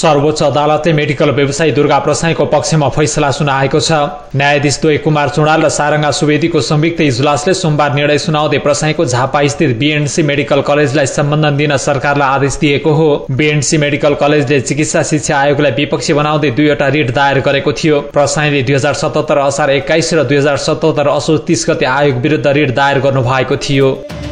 सर्वोच्च अदालतले मेडिकल व्यवसायी दुर्गा प्रसाईको पक्षमा फैसला सुनाएको छ। न्यायाधीश द्वय कुमार चुडाल र सारंगा सुवेदीको संयुक्त इजलासले सोमबार निर्णय सुनाउँदै प्रसाईको झापा स्थित बीएनसी मेडिकल कलेजलाई सम्बन्धन दिन सरकारलाई आदेश दिएको हो। बीएनसी मेडिकल कलेजले चिकित्सा शिक्षा आयोगलाई विपक्षी बनाउँदै 2वटा रिट दायर गरेको थियो। प्रसाईले 2077 असार 21 र 2077 असोज 30 गते आयोग विरुद्ध रिट दायर गर्नु भएको थियो।